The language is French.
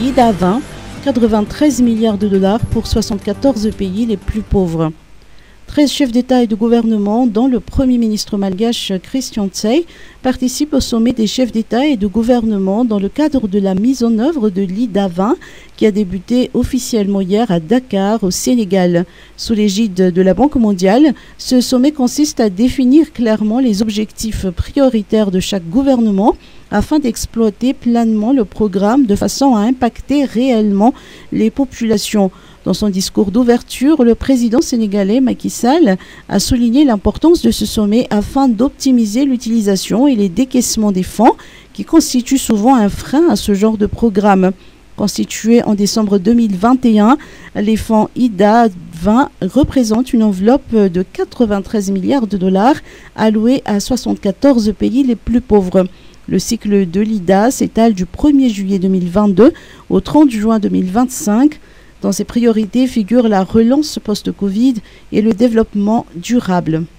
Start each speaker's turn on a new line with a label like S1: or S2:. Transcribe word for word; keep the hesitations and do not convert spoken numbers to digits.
S1: I D A vingt, quatre-vingt-treize milliards de dollars pour soixante-quatorze pays les plus pauvres. treize chefs d'État et de gouvernement, dont le Premier ministre malgache Christian Tse, participent au sommet des chefs d'État et de gouvernement dans le cadre de la mise en œuvre de l'I D A vingt qui a débuté officiellement hier à Dakar, au Sénégal. Sous l'égide de la Banque mondiale, ce sommet consiste à définir clairement les objectifs prioritaires de chaque gouvernement afin d'exploiter pleinement le programme de façon à impacter réellement les populations. Dans son discours d'ouverture, le président sénégalais Macky Sall a souligné l'importance de ce sommet afin d'optimiser l'utilisation et les décaissements des fonds qui constituent souvent un frein à ce genre de programme. Constitués en décembre deux mille vingt et un, les fonds I D A vingt représentent une enveloppe de quatre-vingt-treize milliards de dollars alloués à soixante-quatorze pays les plus pauvres. Le cycle de l'I D A s'étale du premier juillet deux mille vingt-deux au trente juin deux mille vingt-cinq. Dans ses priorités figurent la relance post-Covid et le développement durable.